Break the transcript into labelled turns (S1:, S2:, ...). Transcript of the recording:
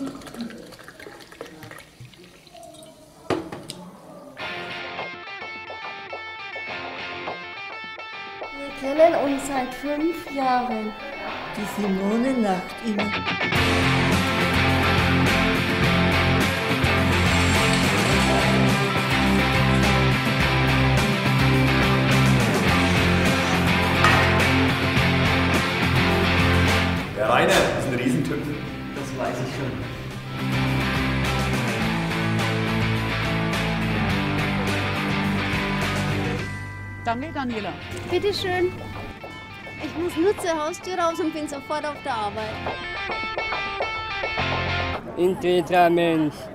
S1: Wir kennen uns seit 5 Jahren.
S2: Die Simone lacht immer.
S3: Der Rainer ist ein Riesentyp.
S4: Das weiß ich schon.
S5: Danke, Daniela.
S6: Bitte schön. Ich muss nur zur Haustür raus und bin sofort auf der Arbeit.
S7: Integer Mensch.